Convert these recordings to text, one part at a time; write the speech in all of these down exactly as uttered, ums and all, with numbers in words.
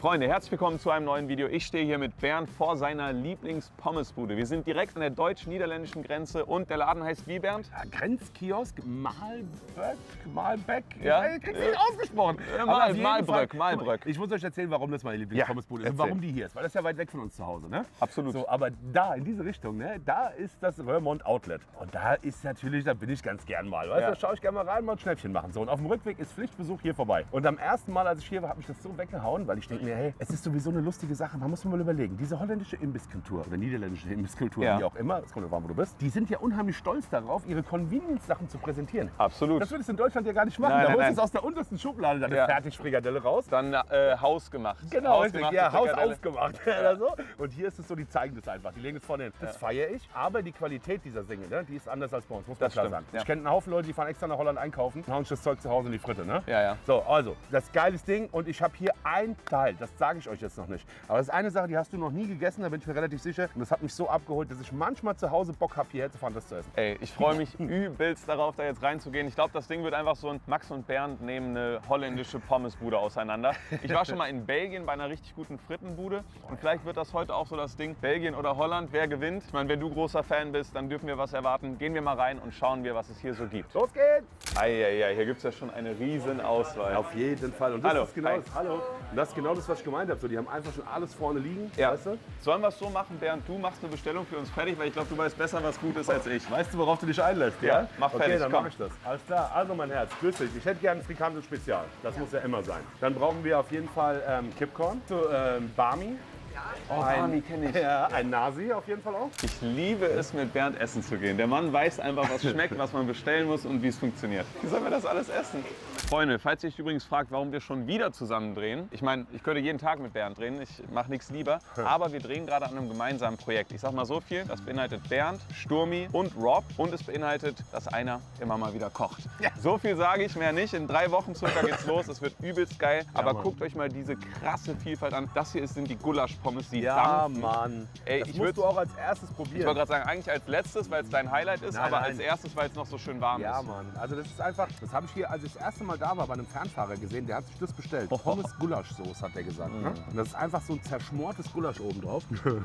Freunde, herzlich willkommen zu einem neuen Video. Ich stehe hier mit Bernd vor seiner Lieblings-Pommesbude. Wir sind direkt an der deutsch-niederländischen Grenze und der Laden heißt wie, Bernd? Ja, Grenzkiosk Malböck, Malbeck, ja? Ich krieg's nicht ausgesprochen. Ja, Mal, Malbröck, Malbröck. Ich muss euch erzählen, warum das meine Lieblings-Pommesbude ist, warum die hier ist, weil das ist ja weit weg von uns zu Hause, ne? Absolut. So, aber da, in diese Richtung, ne, da ist das Röhrmond Outlet. Und da ist natürlich, da bin ich ganz gern mal, weißt ja. du, da schaue ich gerne mal rein, mal ein Schnäppchen machen. So, und auf dem Rückweg ist Pflichtbesuch hier vorbei. Und am ersten Mal, als ich hier war, habe ich das so weggehauen, weil ich denke mir, hey, es ist sowieso eine lustige Sache, man muss mal überlegen, diese holländische Imbisskultur oder niederländische Imbisskultur, ja. wie auch immer, es kommt drauf an, wo du bist, die sind ja unheimlich stolz darauf, ihre Convenience-Sachen zu präsentieren. Absolut. Das würdest du in Deutschland ja gar nicht machen. Nein, da nein, holst du nein. es aus der untersten Schublade, deine ja. Fertigfrikadelle raus. Dann äh, hausgemacht. Genau, richtig. Ja, Haus Frikadelle. aufgemacht oder so. Und hier ist es so, die zeigen das einfach, die legen es vorne hin. Das ja. feiere ich, aber die Qualität dieser Dinge, ne, die ist anders als bei uns, muss man das klar stimmt. sagen. Ja. Ich kenne einen Haufen Leute, die fahren extra nach Holland einkaufen und hauen sich das Zeug zu Hause in die Fritte, ne? Ja, ja. So, also, das geiles Ding und ich habe hier ein Teil, das sage ich euch jetzt noch nicht. Aber das ist eine Sache, die hast du noch nie gegessen, da bin ich mir relativ sicher. Und das hat mich so abgeholt, dass ich manchmal zu Hause Bock habe, hierher zu fahren, das zu essen. Ey, ich freue mich übelst darauf, da jetzt reinzugehen. Ich glaube, das Ding wird einfach so ein Max und Bernd nehmen eine holländische Pommesbude auseinander. Ich war schon mal in Belgien bei einer richtig guten Frittenbude und vielleicht wird das heute auch so das Ding, Belgien oder Holland, wer gewinnt? Ich meine, wenn du großer Fan bist, dann dürfen wir was erwarten. Gehen wir mal rein und schauen wir, was es hier so gibt. Los geht's! Eieiei, hier gibt es ja schon eine riesen Auswahl. Auf jeden Fall. Und das Hallo. ist genau Hi. das, hallo. Und das ist genau das, was ich gemeint habe. So, die haben einfach schon alles vorne liegen, Ja. weißt du? Sollen wir es so machen, Bernd? Du machst eine Bestellung für uns fertig, weil ich glaube, du weißt besser, was gut ist als ich. Weißt du, worauf du dich einlässt? Ja, mach okay, fertig, dann komm. mache ich das. Alles klar. Also mein Herz, grüß dich. Ich hätte gerne ein Frikandel Spezial. Das muss ja immer sein. Dann brauchen wir auf jeden Fall ähm, Kipcorn, so, ähm, Barmi. Oh, Barmi kenne ich. Ja, ein Nasi auf jeden Fall auch. Ich liebe es, mit Bernd essen zu gehen. Der Mann weiß einfach, was schmeckt, was man bestellen muss und wie es funktioniert. Wie sollen wir das alles essen? Freunde, falls ihr euch übrigens fragt, warum wir schon wieder zusammen drehen. Ich meine, ich könnte jeden Tag mit Bernd drehen, ich mache nichts lieber. Aber wir drehen gerade an einem gemeinsamen Projekt. Ich sag mal so viel, das beinhaltet Bernd, Sturmi und Rob. Und es beinhaltet, dass einer immer mal wieder kocht. Ja. So viel sage ich, mehr nicht. In drei Wochen circa geht's los. Es wird übelst geil. Aber Mann. guckt euch mal diese krasse Vielfalt an. Das hier sind die Gulaschpommes, die Ja, dampfen. Mann. Ey, das ich musst würd- du auch als erstes Ich probieren. wollte gerade sagen, eigentlich als letztes, weil es dein Highlight ist, Nein, aber nein. als erstes, weil es noch so schön warm Ja, ist. Mann. Also das ist einfach, das habe ich hier, als ich das erste Mal da war, bei einem Fernfahrer gesehen, der hat sich das bestellt. Pommes Gulaschsoße, hat er gesagt. Ne? Und das ist einfach so ein zerschmortes Gulasch oben drauf.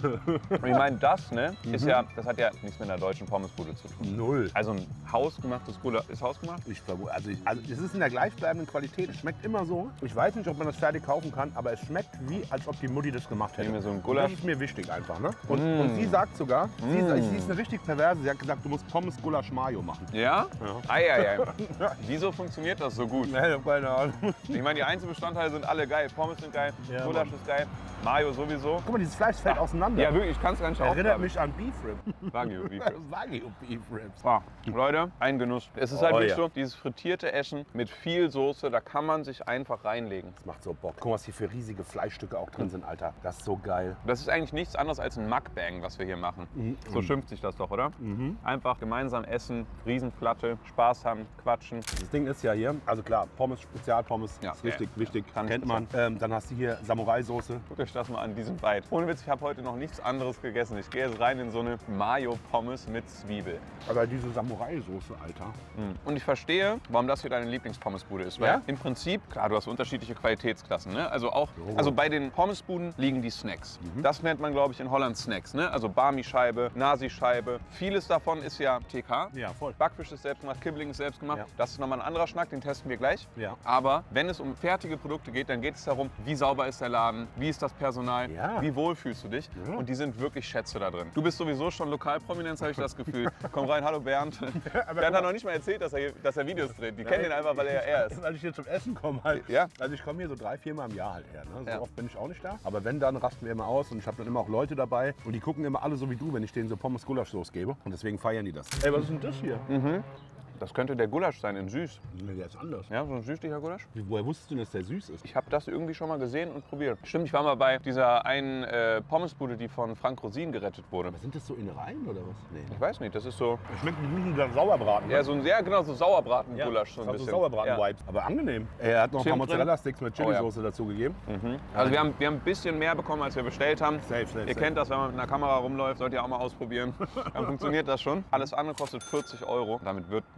Und ich meine, das, ne, ist ja, das hat ja nichts mit einer deutschen Pommesbude zu tun. Null. Also ein hausgemachtes Gulasch, ist hausgemacht? Ich vermute, also, ich, also es ist in der gleichbleibenden Qualität. Es schmeckt immer so. Ich weiß nicht, ob man das fertig kaufen kann, aber es schmeckt wie, als ob die Mutti das gemacht hätte. Nehmen wir so ein Und Gulasch. Das ist mir wichtig einfach. Ne? Und, Mm. und sie sagt sogar, sie, Mm. ist, sie ist eine richtig perverse. Sie hat gesagt, du musst Pommes Gulasch Mayo machen. Ja? Ja. Eieiei. Wieso funktioniert das so gut? Nee, ich hab keine Ahnung. Ich meine, die Einzelbestandteile sind alle geil. Pommes sind geil, Ja, Gulasch Mann. ist geil, Mayo sowieso. Guck mal, dieses Fleisch fällt auseinander. Ja, wirklich, ich kann es gar nicht Erinnert aufgreifen. mich an Beef Rib. Wagyu Beef. Wagyu Beef Ribs. Ah, Leute, ein Genuss. Es ist halt Oh, wirklich ja. so, dieses frittierte Essen mit viel Soße, da kann man sich einfach reinlegen. Das macht so Bock. Guck mal, was hier für riesige Fleischstücke auch drin sind, Alter. Das ist so geil. Das ist eigentlich nichts anderes als ein Mukbang, was wir hier machen. Mhm. So schimpft sich das doch, oder? Einfach gemeinsam essen, Riesenplatte, Spaß haben, quatschen. Das Ding ist ja hier, also klar, Pommes, Spezialpommes, Ja, ist richtig, ja, wichtig, kann ich kennt man. Ähm, dann hast du hier Samurai-Soße. Guckt euch das mal an, diesen Bite. Ohne Witz, ich habe heute noch nichts anderes gegessen. Ich gehe jetzt rein in so eine Mayo-Pommes mit Zwiebel. Aber diese Samurai-Soße, Alter. Und ich verstehe, warum das hier deine Lieblingspommesbude ist. Weil Ja? im Prinzip, klar, du hast unterschiedliche Qualitätsklassen. Ne? Also auch, Jo. also bei den Pommesbuden liegen die Snacks. Das nennt man, glaube ich, in Holland Snacks. Ne? Also Barmi-Scheibe, Nasi-Scheibe. Vieles davon ist ja T K. Ja, voll. Backfisch ist selbst gemacht, Kibbeling ist selbst gemacht. Ja. Das ist nochmal ein anderer Schnack, den testen wir gleich. Ja. Aber wenn es um fertige Produkte geht, dann geht es darum, wie sauber ist der Laden, wie ist das Personal, Ja. wie wohl fühlst du dich. Ja. Und die sind wirklich Schätze da drin. Du bist sowieso schon Lokalprominenz, habe ich das Gefühl. Komm rein, hallo Bernd. Bernd hat noch nicht mal erzählt, dass er, dass er Videos dreht. Die kennen ihn einfach, weil er ja er ist. Weil ich hier zum Essen komme halt. Ja. Also ich komme hier so drei, vier Mal im Jahr halt her. Ne? So Ja. oft bin ich auch nicht da. Aber wenn, dann rasten wir immer aus und ich habe dann immer auch Leute dabei. Und die gucken immer alle so wie du, wenn ich denen so Pommes Gulaschsoße gebe. Und deswegen feiern die das. Ey, was ist denn das hier? Das könnte der Gulasch sein, in süß. Nee, der ist anders. Ja, so ein süßlicher Gulasch. Wie, woher wusstest du denn, dass der süß ist? Ich habe das irgendwie schon mal gesehen und probiert. Stimmt, ich war mal bei dieser einen äh, Pommesbude, die von Frank Rosin gerettet wurde. Aber sind das so Innereien oder was? Nee. Ich weiß nicht, das ist so, Das schmeckt wie ein Sauerbraten. ja, so ein, ja genau, so Sauerbraten-Gulasch so ein das hat bisschen. so Sauerbraten-Vibes. Aber angenehm. Er hat noch ein Zimt paar drin. Mozzarella-Sticks mit Oh, ja. Chili-Soße dazu gegeben. Ja. Also wir haben, wir haben ein bisschen mehr bekommen, als wir bestellt haben. Safe, safe, Ihr safe. kennt das, wenn man mit einer Kamera rumläuft, sollt ihr auch mal ausprobieren. Dann funktioniert das schon. Alles andere kostet vierzig Euro. Damit wird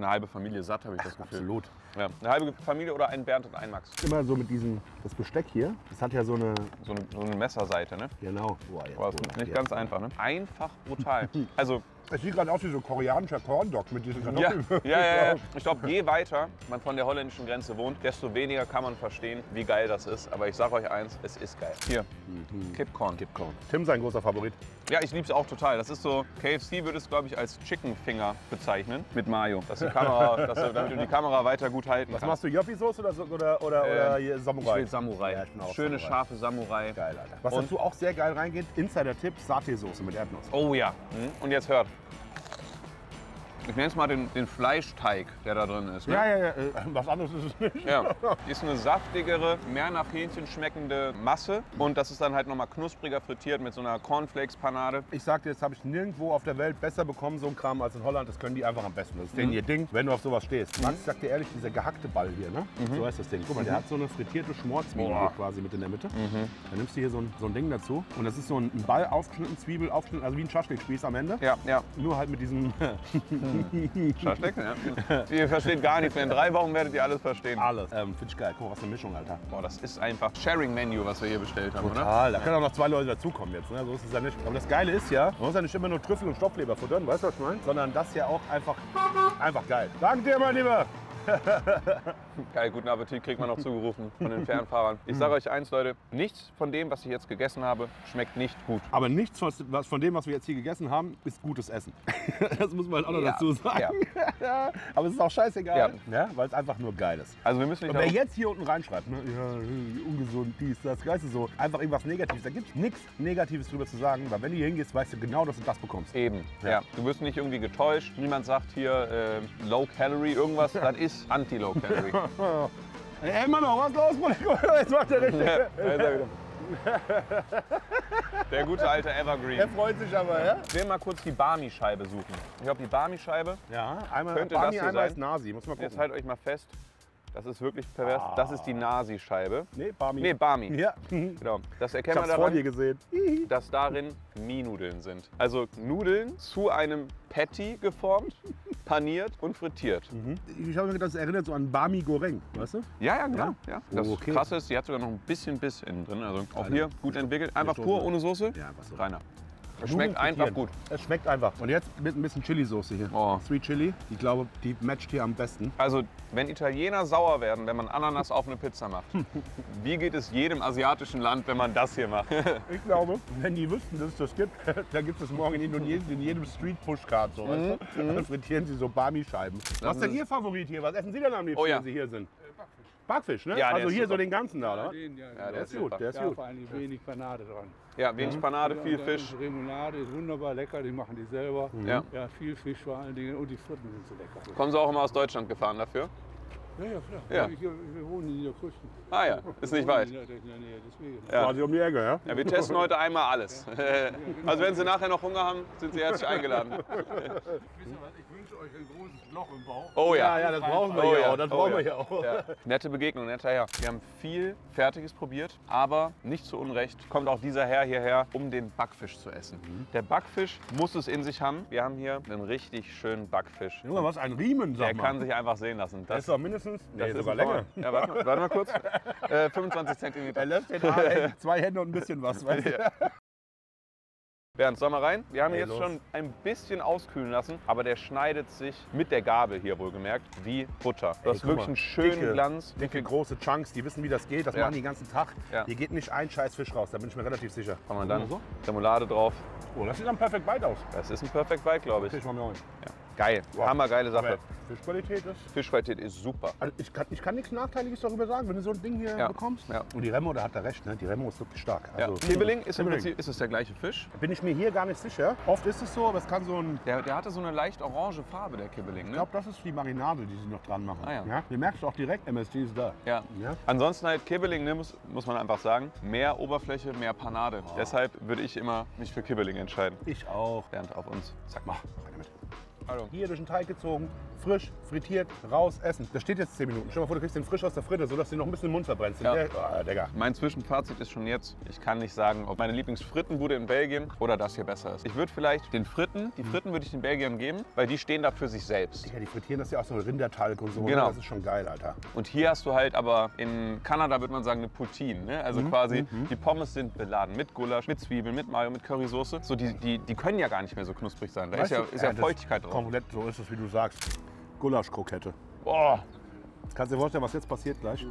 eine halbe Familie satt, habe ich das Gefühl. Absolut. Ja, eine halbe Familie oder ein Bernd und ein Max. Immer so mit diesem, das Besteck hier, das hat ja so eine, So eine, so eine Messerseite, ne? genau. Boah, ja, Aber es ist nicht ganz einfach, ne? Einfach brutal. Also, Es sieht gerade aus wie so koreanischer Corndog mit diesen ja, Kartoffeln. ja, ja, ja. Ich glaube, je weiter man von der holländischen Grenze wohnt, desto weniger kann man verstehen, wie geil das ist. Aber ich sage euch eins, es ist geil. Hier, Kipcorn. Kipcorn. Tim, sein großer Favorit. Ja, ich liebe es auch total. Das ist so, K F C würde es, glaube ich, als Chicken Finger bezeichnen mit Mayo. Dass die Kamera, dass du, damit du die Kamera weiter gut halten Was kannst. machst du, Yopi-Soße oder, so- oder, oder, Ähm, oder hier Ich Samurai? will Samurai. Ja, ich bin auch Schöne, Samurai. scharfe Samurai. Geil, Alter. Was Und- dazu auch sehr geil reingeht, Insider-Tipp, Satay-Soße mit Erdnuss. Oh ja. Mhm. Und jetzt hört. Ich nenne es mal den, den Fleischteig, der da drin ist. Ne? Ja, ja, ja, äh, was anderes ist es nicht. Ja, ist eine saftigere, mehr nach Hähnchen schmeckende Masse und das ist dann halt nochmal knuspriger frittiert mit so einer Cornflakes-Panade. Ich sag dir, das habe ich nirgendwo auf der Welt besser bekommen, so ein Kram, als in Holland. Das können die einfach am besten. Das ist denen ihr Ding, wenn du auf sowas stehst. Max, ich sag dir ehrlich, dieser gehackte Ball hier, ne? So heißt das Ding. Guck mal, der hat so eine frittierte Schmorzwiebel Boah. hier quasi mit in der Mitte. Dann nimmst du hier so ein, so ein Ding dazu und das ist so ein Ball aufgeschnitten, Zwiebel aufgeschnitten, also wie ein Schaschlik-Spieß am Ende. Ja, ja. Nur halt mit diesem Schaschlik, ja. Ihr versteht gar nichts mehr. In drei Wochen werdet ihr alles verstehen. alles. Ähm, Finde ich geil. Guck mal, was für eine Mischung, Alter. Boah, das ist einfach Sharing-Menu, was wir hier bestellt haben, oder? Total. Da können auch noch zwei Leute dazukommen jetzt. Ne? So ist es ja nicht. Aber das Geile ist ja, man muss ja nicht immer nur Trüffel und Stoffleber futtern, weißt du, was ich meine? Sondern das ja auch einfach, einfach geil. Danke dir, mein Lieber. Geil, guten Appetit kriegt man noch zugerufen von den Fernfahrern. Ich sage euch eins, Leute, nichts von dem, was ich jetzt gegessen habe, schmeckt nicht gut. Aber nichts von, was- von dem, was wir jetzt hier gegessen haben, ist gutes Essen. Das muss man halt auch noch Ja. dazu sagen. Ja. Aber es ist auch scheißegal, Ja. ja. Weil es einfach nur geil ist. Also wir müssen nicht Und wer darauf- jetzt hier unten reinschreibt, ne, ja, ungesund, dies, das, weißt du so, einfach irgendwas Negatives, da gibt es nichts Negatives drüber zu sagen, weil wenn du hier hingehst, weißt du genau, dass du das bekommst. Eben, ja. Ja. Du wirst nicht irgendwie getäuscht. Niemand sagt hier äh, Low Calorie irgendwas. Das ist Anti-Low Calorie. Ey, immer noch, was los, Bruder? Jetzt macht der richtig. Ja, da ist er wieder. Der gute alte Er Evergreen. freut sich aber, ja? Ich will mal kurz die Barmi-Scheibe suchen. Ich glaube, die Barmi-Scheibe, Ja, einmal Könnte Barmi, das hier einmal sein? ist Nasi, muss man jetzt gucken. halt euch mal fest, das ist wirklich pervers. Das ist die Nasi-Scheibe. Nee, Barmi. Nee, Barmi. Ja, Genau. Das ich erkennt man hab's vor dir daran, gesehen. dass darin Mie-Nudeln sind. Also Nudeln zu einem Patty geformt, paniert und frittiert. Ich habe mir gedacht, das erinnert so an Barmi Goreng, weißt du? Ja, ja, genau. Ja. Das Okay. Krasse ist, die hat sogar noch ein bisschen Biss innen drin. Also auch Geil. hier gut entwickelt. Einfach pur, ohne Soße. Ja, was so. Reiner. Es Nudeln schmeckt einfach frittieren. gut. Es schmeckt einfach. Und jetzt mit ein bisschen Chili-Soße hier. Oh. Sweet Chili. Ich glaube, die matcht hier am besten. Also, wenn Italiener sauer werden, wenn man Ananas auf eine Pizza macht, wie geht es jedem asiatischen Land, wenn man das hier macht? Ich glaube, wenn die wüssten, dass es das gibt, dann gibt es morgen in Indonesien in jedem Street Pushcart so, weißt du? Dann frittieren sie so Barmi-Scheiben. Was ist denn ist- Ihr Favorit hier? Was essen Sie denn am liebsten, Oh ja. wenn Sie hier sind? Backfisch, ne? Ja, der also ist hier super. so den ganzen da, oder? Den, ja, Ja, genau. der ist gut, der ist Ja, gut. vor allem wenig Panade dran. Ja, wenig Panade, Ja, viel und Fisch. Die Remoulade ist wunderbar lecker, die machen die selber. Ja. Ja, viel Fisch vor allen Dingen und die Fritten sind so lecker. Kommen Sie auch immer aus Deutschland gefahren dafür? Ja, ja, klar. Ja. Ich, wir wohnen in Niederkrüchten. Ah ja, ist nicht weit. Ja, in der Nähe, deswegen. Ja. Quasi um die Ecke, ja? Ja, wir testen heute einmal alles. Also wenn Sie nachher noch Hunger haben, sind Sie herzlich eingeladen. Wisst ihr was, ich wünsche euch ein großes Loch im Bauch. Oh ja. Ja, ja, das brauchen wir Oh hier ja, auch. Das oh brauchen ja. wir hier auch. Ja. Nette Begegnung, netter Herr. Wir haben viel Fertiges probiert, aber nicht zu Unrecht kommt auch dieser Herr hierher, um den Backfisch zu essen. Der Backfisch muss es in sich haben. Wir haben hier einen richtig schönen Backfisch. Junge, was ein Riemen, sag Der mal. kann sich einfach sehen lassen. Das ist doch mindestens, nee, ist sogar ein länger. Format. Ja, warte mal, warte mal kurz. Äh, fünfundzwanzig Zentimeter. Er lässt den Arm, zwei Hände und ein bisschen was, weißt du? Bernd, sollen wir rein? Wir haben ihn Hey, jetzt los. schon ein bisschen auskühlen lassen, aber der schneidet sich mit der Gabel hier wohlgemerkt wie Butter. Du hast guck wirklich mal, einen schönen dicke, Glanz. Dicke, große Chunks, die wissen, wie das geht. Das Ja. machen die den ganzen Tag. Ja. Hier geht nicht ein scheiß Fisch raus, da bin ich mir relativ sicher. Kann man dann Guck mal Remoulade drauf. so. Oh, das sieht dann perfekt weit aus. Das ist ein Perfect Bite, glaube ich. Fisch mal mir rein. Geil, Wow. hammergeile Sache. Aber Fischqualität ist... Fischqualität ist super. Also ich, kann, ich kann nichts Nachteiliges darüber sagen, wenn du so ein Ding hier Ja. bekommst. Ja. Und die Remo, da hat er recht, ne? Die Remo ist wirklich stark. Ja. Also, Kibbeling ist im Kibbeling. Prinzip ist es der gleiche Fisch. Bin ich mir hier gar nicht sicher. Oft ist es so, aber es kann so ein... Der, der hatte so eine leicht orange Farbe, der Kibbeling. Ich Ne? glaube, das ist die Marinade, die sie noch dran machen. Ah, ja. Du merkst auch direkt, M S G ist da. Ja. Ja. Ansonsten halt Kibbeling, ne, muss, muss man einfach sagen. Mehr Oberfläche, mehr Panade. Deshalb würde ich immer mich für Kibbeling entscheiden. Ich auch. Bernd auf uns. Zack Mach, mal. rein damit. Hallo. Hier durch den Teig gezogen. frisch, frittiert, raus, essen. Das steht jetzt zehn Minuten. Stell dir mal vor, du kriegst den frisch aus der Fritte, sodass du noch ein bisschen den Mund verbrennst. Ja. Der, oh, Digga. Mein Zwischenfazit ist schon jetzt, ich kann nicht sagen, ob meine Lieblingsfrittenbude in Belgien oder das hier besser ist. Ich würde vielleicht den Fritten, die Fritten würde ich den Belgiern geben, weil die stehen da für sich selbst. Digga, die frittieren das ja auch so Rindertalg und so. Genau. Das ist schon geil, Alter. Und hier hast du halt aber, in Kanada würde man sagen, eine Poutine. Ne? Also Mhm, quasi, mhm. die Pommes sind beladen mit Gulasch, mit Zwiebeln, mit Mayo, mit Currysoße. So, die, die, die können ja gar nicht mehr so knusprig sein. Da ist Weißt ja, du, ist ja das Feuchtigkeit drauf. Komplett so ist es, wie du sagst. Gulaschkrokette. Boah. Jetzt kannst du dir vorstellen, was jetzt passiert gleich.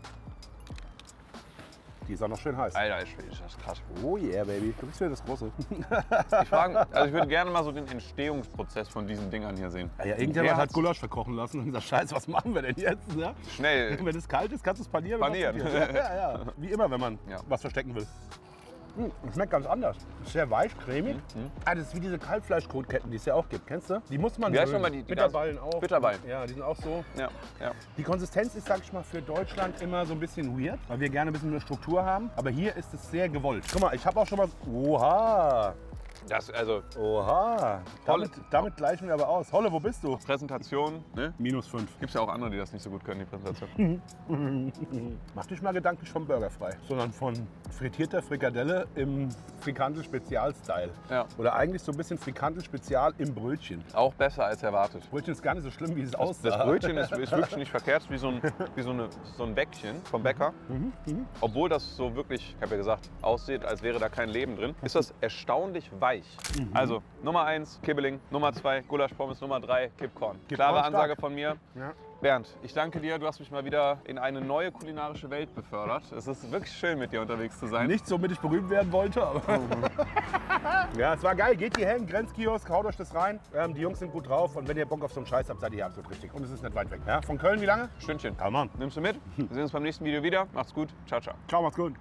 Die ist auch noch schön heiß. Alter, ist das krass. Oh yeah, Baby. Du bist wieder das Große. Ich, frage, also ich würde gerne mal so den Entstehungsprozess von diesen Dingern hier sehen. Ja, ja, irgendjemand Wer hat hat's- Gulasch verkochen lassen und gesagt, Scheiße, was machen wir denn jetzt? Ne? Schnell. Wenn es kalt ist, kannst du es panieren. und Panieren. machst es dir. Ja, ja, ja. Wie immer, wenn man Ja. was verstecken will. Hm, das schmeckt ganz anders. Ist sehr weich, cremig. Mhm. Ah, das ist wie diese Kalbfleischkotketten, die es ja auch gibt. Kennst du? Die muss man Wie heißt mögen. nochmal die- die Bitterballen auch. Bitterballen. Ja, die sind auch so. Ja, ja. Die Konsistenz ist, sag ich mal, für Deutschland immer so ein bisschen weird, weil wir gerne ein bisschen eine Struktur haben. Aber hier ist es sehr gewollt. Guck mal, ich habe auch schon mal... Oha! Das, also Oha! Holle. Damit, damit gleichen wir aber aus. Holle, wo bist du? Präsentation, ne? Minus fünf. Gibt es ja auch andere, die das nicht so gut können, die Präsentation. Mach dich mal gedanklich vom Burger frei, sondern von frittierter Frikadelle im Frikandel-Spezial-Style. Ja. Oder eigentlich so ein bisschen Frikandel-Spezial im Brötchen. Auch besser als erwartet. Brötchen ist gar nicht so schlimm, wie es Das, aussah. das Brötchen ist, ist wirklich nicht verkehrt, wie so ein, wie so eine, so ein Bäckchen vom Bäcker. Obwohl das so wirklich, ich habe ja gesagt, aussieht, als wäre da kein Leben drin, ist das erstaunlich weich. Also Nummer eins, Kibbeling, Nummer zwei, Gulaschpommes, Nummer drei, Kippkorn. Klare stark. Ansage von mir. Ja. Bernd, ich danke dir, du hast mich mal wieder in eine neue kulinarische Welt befördert. Es ist wirklich schön, mit dir unterwegs zu sein. Nicht so, damit ich berühmt werden wollte, aber... Ja, es war geil. Geht hierher in den Grenzkiosk, haut euch das rein. Ähm, die Jungs sind gut drauf und wenn ihr Bock auf so einen Scheiß habt, seid ihr hier absolut richtig. Und es ist nicht weit weg. Ja? Von Köln wie lange? Stündchen. Come on. Nimmst du mit? Wir sehen uns beim nächsten Video wieder. Macht's gut. Ciao, ciao. Ciao, macht's gut.